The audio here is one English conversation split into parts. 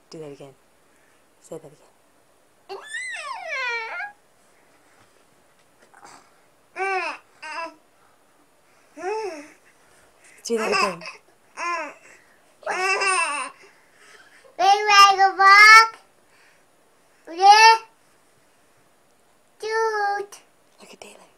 Do that again. Say that again. Do that again. Look at Taylor.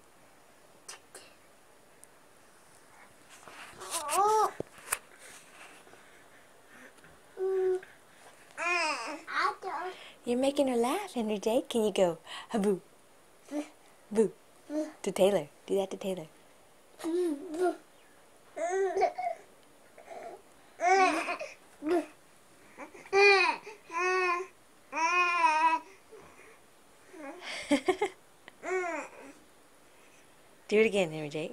You're making her laugh, Henry J. Can you go, boo, boo, to Taylor? Do that to Taylor. Do it again, Henry J.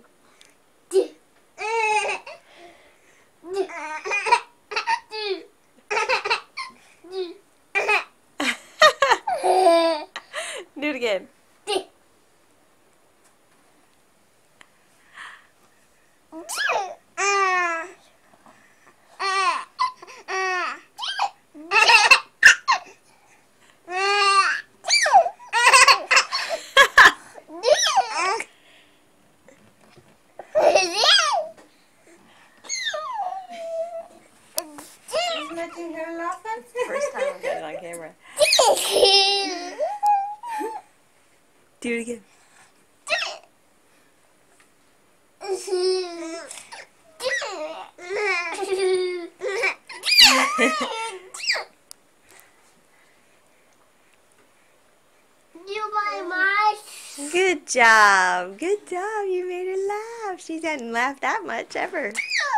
Do it again. Making her laugh. First time I'm getting on camera. Do it again. Good job. Good job. You made her laugh. She hadn't laughed that much ever.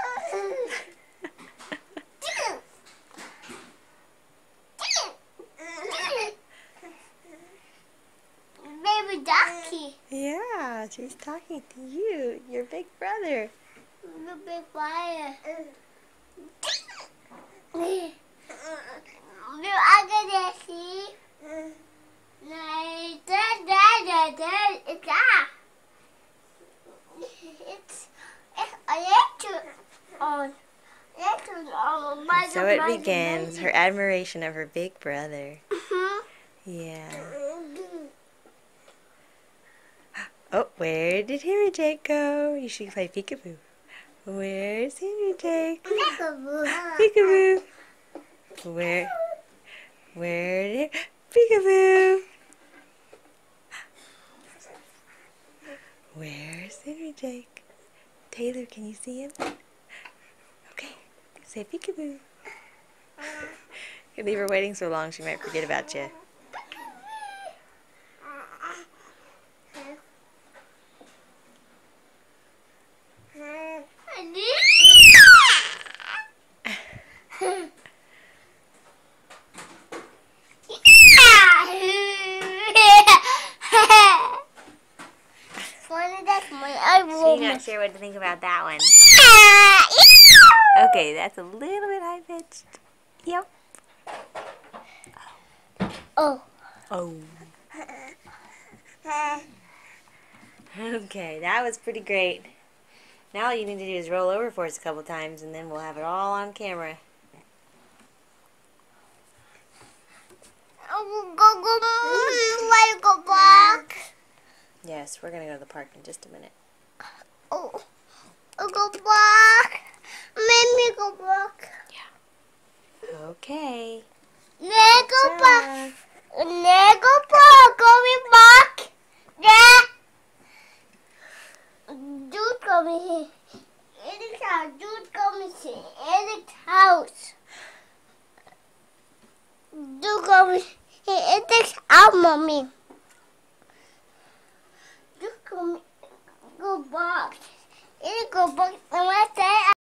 Baby ducky. Yeah, she's talking to you, your big brother. The big fire. So it begins, her admiration of her big brother. Yeah. Oh, where did Henry Jake go? You should play peekaboo. Where's Henry Jake? Peekaboo. Where did peekaboo? Where's Henry Jake? Taylor, can you see him? Okay, say peekaboo. You leave her waiting so long, she might forget about you. She's not sure what to think about that one. Okay, that's a little bit high pitched. Yep. Oh. Oh. Okay, that was pretty great. Now all you need to do is roll over for us a couple times and then we'll have it all on camera. Go back. Yes, we're going to go to the park in just a minute. Oh, go back. Make me go back. Yeah. Okay. Go back. Go back. Going back. Yeah. Dude coming here. Eric's house. Dude coming here. Eric's house. Dude coming here. Eric's house, mommy. Dude coming. Go back. Eric, go back.